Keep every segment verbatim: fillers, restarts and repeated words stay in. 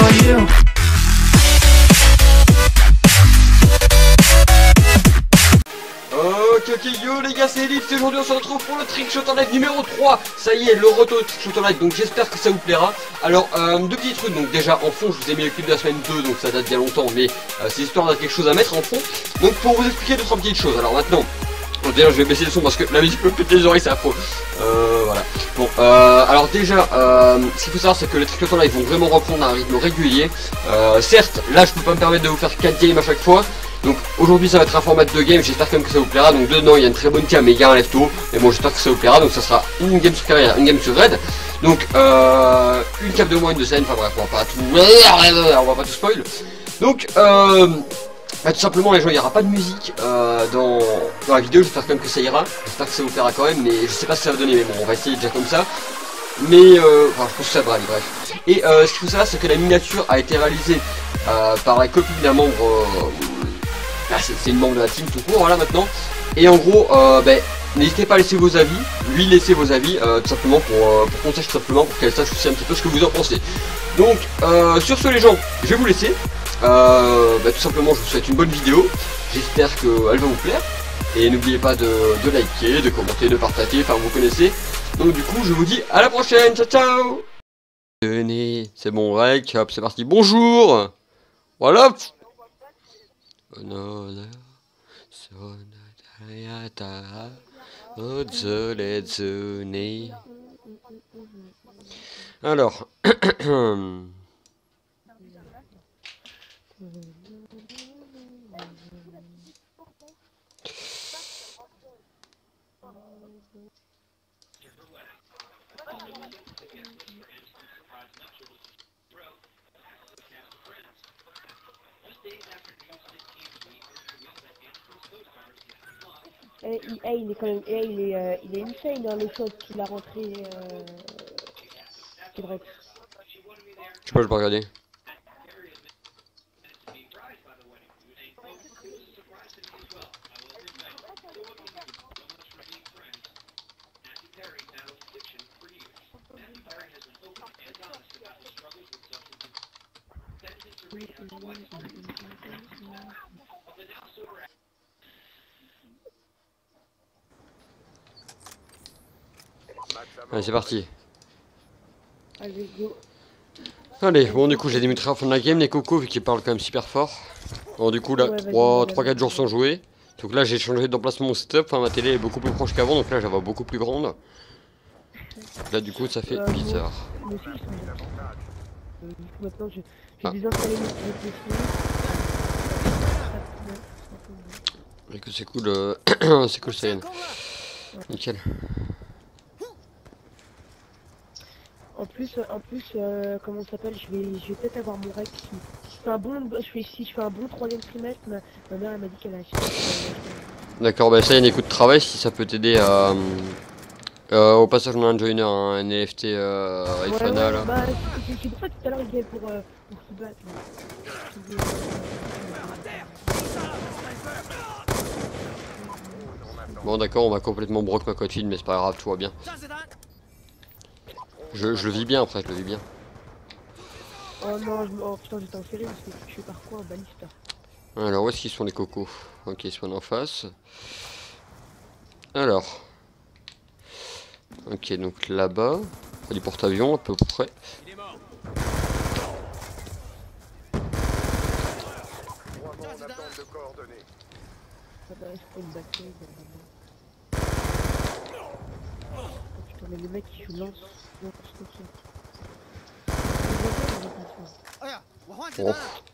for you. Ok ok yo les gars, c'est Ellipse et aujourd'hui on se retrouve pour le Trickshot en live numéro trois. Ça y est, le retour de Trickshot en live, donc j'espère que ça vous plaira. Alors euh, deux petits trucs, donc déjà en fond je vous ai mis le clip de la semaine deux, donc ça date bien longtemps, mais euh, c'est histoire d'avoir quelque chose à mettre en fond. Donc pour vous expliquer deux trois petites choses, alors maintenant bon, déjà je vais baisser le son parce que la musique me pète les oreilles, c'est affreux. Euh voilà. Bon euh, alors déjà euh, ce qu'il faut savoir c'est que les Trickshot en live vont vraiment reprendre un rythme régulier. euh, Certes là je peux pas me permettre de vous faire quatre games à chaque fois. Donc aujourd'hui ça va être un format de game, j'espère quand même que ça vous plaira. Donc dedans il y a une très bonne cam mais il y a un lefto. Mais bon j'espère que ça vous plaira, donc ça sera une game sur carrière, une game sur raid. Donc euh, une cap de moi, une de scène, enfin bref on va pas tout, on va pas tout spoil. Donc euh, bah, tout simplement les gens, il n'y aura pas de musique euh, dans, dans la vidéo, j'espère quand même que ça ira. J'espère que ça vous plaira quand même, mais je sais pas ce que ça va donner, mais bon on va essayer déjà comme ça. Mais euh, enfin je pense que ça va aller, bref. Et euh, ce qu'il faut savoir c'est que la miniature a été réalisée euh, par la copine d'un membre euh, Là c'est une membre de la team tout court, voilà maintenant. Et en gros, euh, ben, n'hésitez pas à laisser vos avis, lui laisser vos avis, euh, tout simplement pour, euh, pour qu'on sache tout simplement, pour qu'elle sache aussi un petit peu ce que vous en pensez. Donc, euh, sur ce les gens, je vais vous laisser. Euh, ben, tout simplement, je vous souhaite une bonne vidéo. J'espère qu'elle va vous plaire. Et n'oubliez pas de, de liker, de commenter, de partager, enfin vous connaissez. Donc du coup, je vous dis à la prochaine, ciao ciao. Tenez, c'est bon, rec, hop, c'est parti, bonjour. Voilà. Another sonata Ozolezuni. Alors Et, il, et, il est quand même, et, il est, euh, il est insane dans les choses qu'il a rentré. Euh, c'est vrai. je sais pas, je vais regarder. Allez c'est parti. Allez, go. Allez, bon du coup j'ai démuté à fond de la game les cocos vu qu'ils parlent quand même super fort. Bon du coup là, Ouais, trois quatre jours sans jouer. Donc là j'ai changé d'emplacement mon setup, enfin ma télé est beaucoup plus proche qu'avant, donc là je la vois beaucoup plus grande. Donc là du coup ça fait euh, bizarre. Moi aussi, je euh, du coup maintenant j'ai ah. désinstallé mes P C. Et que c'est cool, euh... c'est cool ça y est. Nickel. En plus, en plus, euh, comment ça s'appelle, je vais, je vais peut-être avoir mon rec. Si je fais un bon, je fais, si je fais un bon troisième trimestre, ma, ma mère elle m'a dit qu'elle a acheté. D'accord, bah ça y est, un écoute de travail si ça peut t'aider à. Euh, au passage, on a un joiner, hein, un N F T euh, ouais, Ifana ouais, là. bah, c'est pour ça que tout à l'heure il vient pour, euh, pour se battre. Bon, d'accord, on va complètement broc ma copine, mais c'est pas grave, tout va bien. Je, je le vis bien après, je le vis bien. Oh non, je, oh putain, j'étais en série parce que je suis par quoi en baliste. Alors, où est-ce qu'ils sont les cocos? Ok, ils sont en face. Alors. Ok, donc là-bas. Il y a du porte-avions à peu près. Putain, mais le mec qui joue lance, lance coquille. Oh.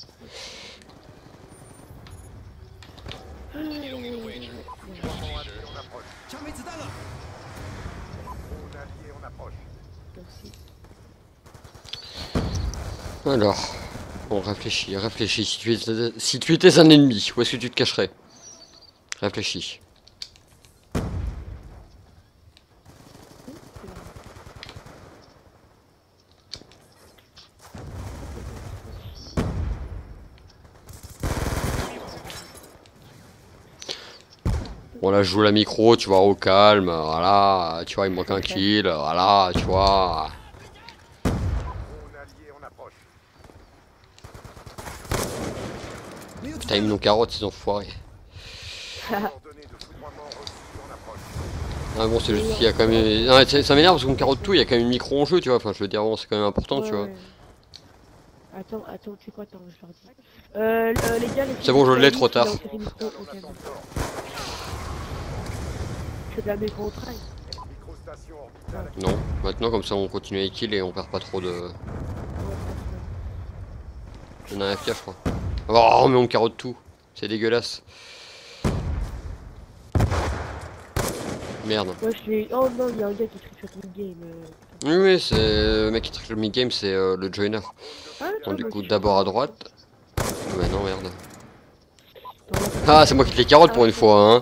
Alors, on réfléchit, réfléchis. Si tu étais, si tu étais un ennemi, où est-ce que tu te cacherais? Réfléchis. Bon là je joue la micro, tu vois, au calme, voilà, tu vois, il me manque un kill, voilà, tu vois. Time non carotte, ces enfoirés. Ah bon, c'est juste qu'il y a quand même... Non, ça, ça m'énerve parce qu'on carotte tout, il y a quand même une micro en jeu, tu vois. Enfin, je veux dire, bon, c'est quand même important, Ouais, tu vois. ouais. Attends, attends, tu sais quoi, attends, je leur dis. Euh, euh les gars, les C'est bon, je l'ai trop tard. C'est de la micro au trail. Non, maintenant comme ça on continue à kill et on perd pas trop de... On a un F K je crois. Oh mais on carotte tout, c'est dégueulasse. Merde. Ouais, je l'ai... Oh non, il y a un gars qui triche sur ton game. Euh... Oui oui, c'est le mec qui triche le mid-game, c'est euh, le joiner. Ah, Donc du bah, coup d'abord à droite. Mais non merde. Ah c'est moi qui te les carotte pour une fois hein.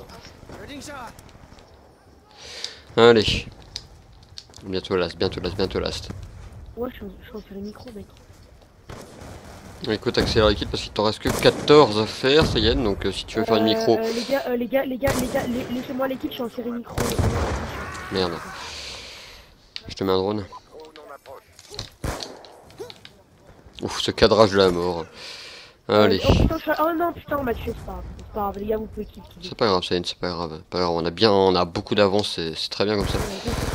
Allez. Bientôt last, bientôt last, bientôt last. Ouais, je suis en série micro, mec. Écoute, accélère les kills parce qu'il t'en reste que quatorze à faire, ça y est, donc euh, si tu veux faire une micro. Euh, euh, les gars, euh, les gars, les gars, les gars, laissez-moi l'équipe, je suis en série micro. Merde. Je te mets un drone. Ouf, ce cadrage de la mort. Allez. Oh, putain, je... oh non, putain, on m'a tué, c'est pas grave. C'est pas grave, les gars, vous pouvez kill. C'est pas grave, c'est pas grave. Pas grave, on a bien, on a beaucoup d'avance, c'est très bien comme ça.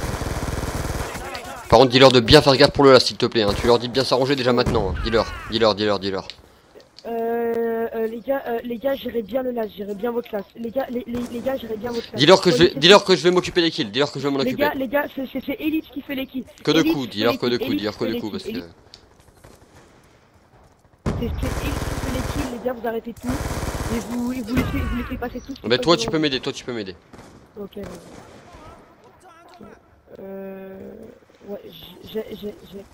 Par contre, dis-leur de bien faire gaffe pour le là, s'il te plaît. Hein. Tu leur dis de bien s'arranger déjà maintenant. Hein. Dis-leur, dis-leur, dis-leur, dis-leur. Euh, euh, les gars, euh, les gars, j'irai bien le las, j'irai bien votre classe. Les gars, les, les, les gars, j'irai bien votre classe. Dis-leur que je vais, dis-leur que je vais m'occuper des kills. Dis-leur que je vais m'en occuper. Les gars, les gars, c'est Elite qui fait les kills. Que de coups, dis-leur que de coups, dis-leur que de coups parce que. C'est Elite qui fait les kills, les gars, vous arrêtez tout. Et vous, et vous laissez, vous laissez passer tout. Bah toi, tu peux m'aider, toi, tu peux m'aider. Ok. Euh, ouais, j'ai, j'ai, j'ai.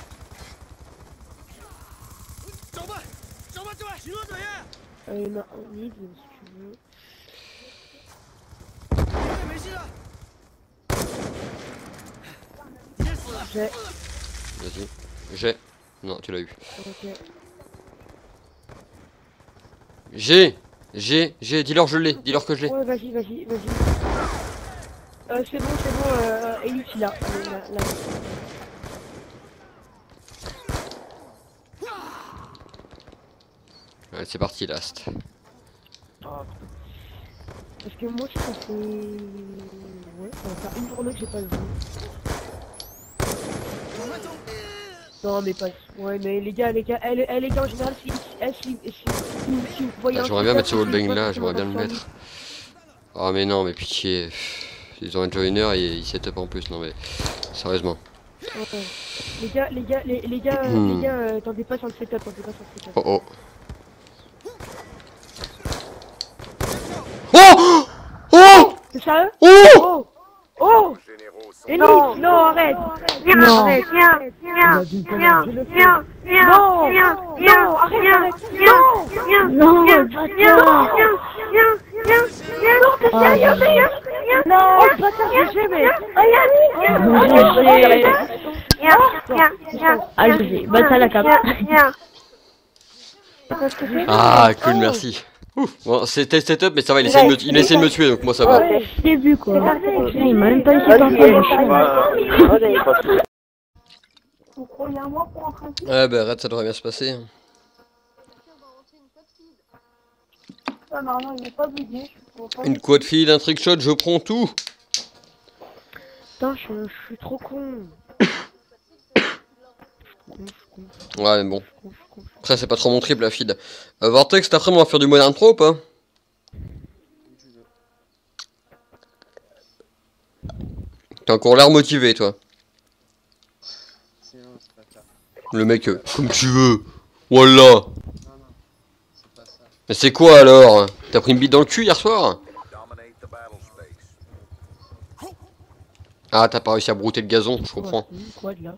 Euh, non, on mid, si tu veux. J'ai. Vas-y. J'ai. Non, tu l'as eu. Ok. J'ai. J'ai. J'ai. Dis-leur je l'ai. Dis-leur que je l'ai. Ouais, vas-y, vas-y, vas-y. Euh, c'est bon, c'est bon, euh, Elite, il a. Euh, là, là. Allez, c'est parti, last. Oh, parce que moi, ça fait... Ouais, ça va faire une journée que j'ai pas vu. Non, mais pas... Ouais, mais les gars, les gars, eh, les, les gars, en général, si, si, si, si, si, si vous voyez... Ah, j'aimerais bien mettre ce wallbang là, j'aimerais bien le mettre. Oh mais non, mais pitié. Ils ont un joiner et ils set up en plus, non mais... Sérieusement. Ouais. Les gars, les gars, les, les gars, hmm. les gars, euh, attendez pas sur le setup, attendez pas sur le setup. Oh oh. Oh oh. C'est sérieux? Oh oh oh. Et non, non, arrête. Viens, arrête, viens, viens, viens, viens, viens, non, viens, non, arrête, viens, viens, non, viens, viens, viens, viens, viens, viens, non, t'es sérieux, viens, viens, non, c'est pas ça, j'ai jamais. Viens, viens, viens, ah, je vais, bah, ça la cape. Viens. Ah, cool, merci. Ouf. Bon, c'était setup, mais ça va, il essaie, de me, il essaie de me tuer, donc moi ça va. Ouais, je l'ai vu quoi. Il m'a même pas laissé partir. Ouais, bah arrête, ça devrait bien se passer. Une quad feed, un trick shot, je prends tout. Putain, je, je suis trop con. Ouais, mais bon. Après, c'est pas trop mon trip la feed. Euh, Vortex, cet après-midi, on va faire du modern pro ou pas? T'as encore l'air motivé, toi. Le mec, euh, comme tu veux. Voilà. Mais c'est quoi alors? T'as pris une bite dans le cul hier soir? Ah, t'as pas réussi à brouter le gazon, je comprends. Quoi de là?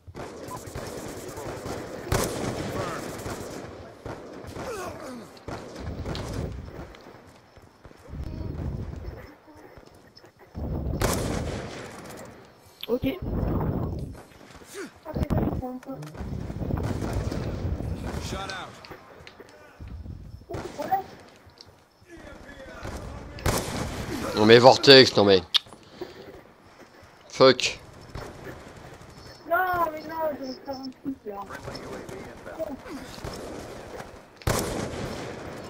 Ok. Non mais Vortex, non mais... Fuck. Non, mais non, je vais faire un truc là.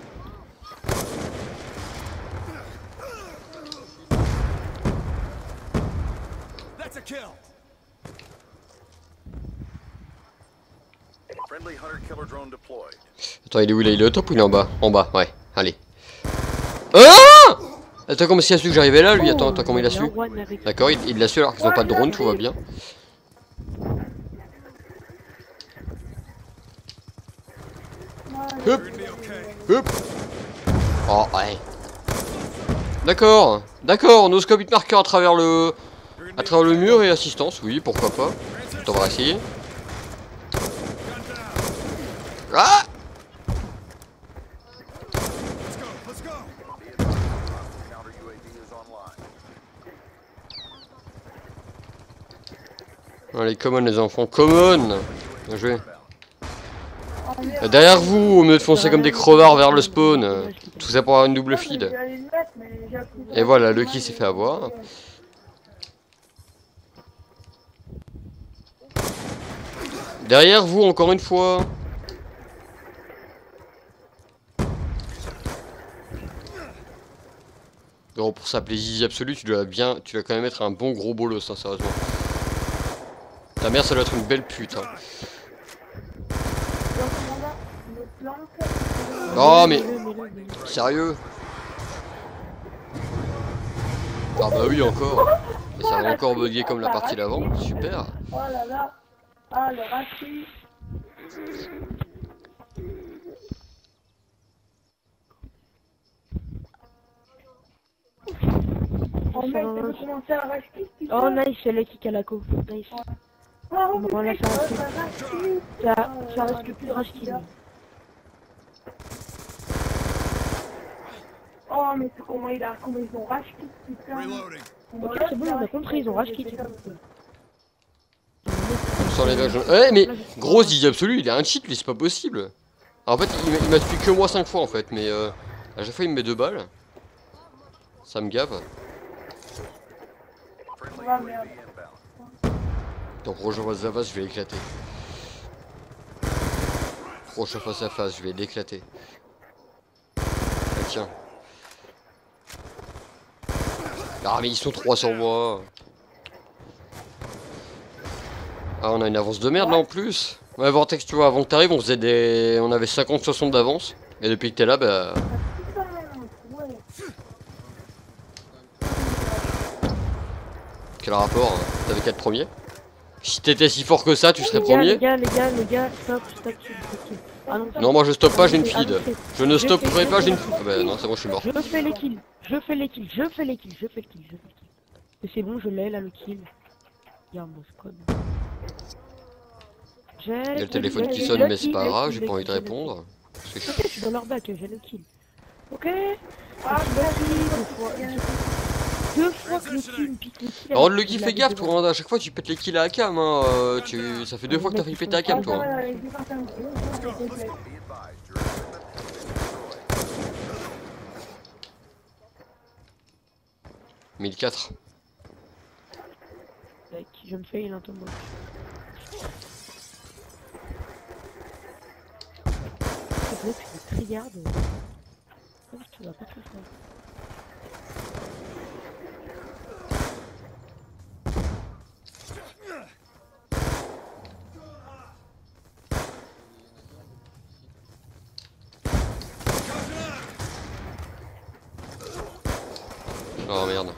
Attends, il est où là? Il est au top ou il est en bas? En bas, ouais. Allez. Ah! Attends, comment il a su que j'arrivais là, lui? Attends, attends, comment il a su? D'accord, il l'a su alors qu'ils ont pas de drone, tout va bien. Hop, hop. Oh, ouais. D'accord, d'accord, no scope hit marker à travers le... À travers le mur et assistance, oui, pourquoi pas. On va essayer. Ah! Allez, common les enfants, common. Bien joué. Derrière vous, au mieux de foncer comme des crevards vers le spawn. Tout ça pour avoir une double feed. Et voilà, Lucky s'est fait avoir. Derrière vous, encore une fois. Bon, pour s'appeler Zizi Absolu, tu dois bien, tu dois quand même être un bon gros bolos, hein, sérieusement. Ta mère, ça doit être une belle pute. Hein. Oh, mais sérieux? Ah bah oui, encore. Et ça va encore bugger comme la partie d'avant. Super. Oh là là. Ah, le racisme. Oh mec, t'as pas commencé à racheter, putain. Oh nice, c'est Lucky qui a la co. Nice. Oh, Bon là ça reste plus. Ça, ça reste plus rage kill. Oh mais c'est comment il a, comment ils ont racheté, putain. Ok c'est bon, on a compris, ils ont rage kill. Sans les vaches. Ouais, mais gros Zizi Absolu, il a un cheat, lui, c'est pas possible. Alors, en fait, il, il m'a tué que moi cinq fois en fait, mais euh, à chaque fois il me met deux balles. Ça me gave. Oh merde. Donc prochain face à face, je vais l'éclater. Prochain face à face, je vais l'éclater. Ah, tiens. Ah mais ils sont trois sur moi. Ah on a une avance de merde là en plus. Ouais Vortex, tu vois, avant que t'arrives on faisait des... On avait cinquante soixante d'avance. Et depuis que t'es là, bah... Quel rapport hein? T'avais quatre premiers. Si t'étais si fort que ça, tu serais Les gars, premier. les gars, les gars, les gars, stop, stop, stop. Ah non, Non moi je stoppe pas, j'ai une feed. Je ne stopperai pas, j'ai une feed. Ah bah non c'est bon, je suis mort. je fais les kills, je fais les kills, je fais les kills, je fais le kill, je fais le kill. Et c'est bon, je l'ai là le kill. Regarde mon squad. Il y a le téléphone qui sonne mais c'est pas grave, j'ai pas envie de répondre. C'est chiant. Ok, je suis dans leur bac, j'ai le kill. Ok. Ah, Deux fois que le kill me pique le kill. Par contre, Lucky, fais gaffe, toi, hein, à chaque fois tu pètes les kills à Akam, hein, euh, tu... ça fait deux fois que t'as failli péter Akam, toi. mille quatre. Je me fais un tombeau. C'est vrai que je me criarde. Tu vas pas tout faire. Oh merde.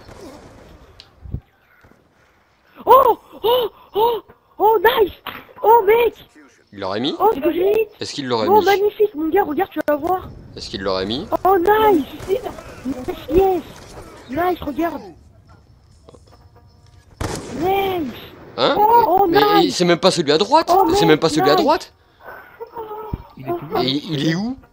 Oh oh oh oh nice. Oh mec. Il l'aurait mis? Oh c'est génial. Est-ce qu'il l'aurait Oh mis? magnifique mon gars, regarde tu vas voir. Est-ce qu'il l'aurait mis? Oh nice. Yes yes. Nice regarde. Nice. Hein? Oh, mais nice. c'est même pas celui à droite? Oh, C'est même pas celui à nice. droite? Il est tout Et il est où?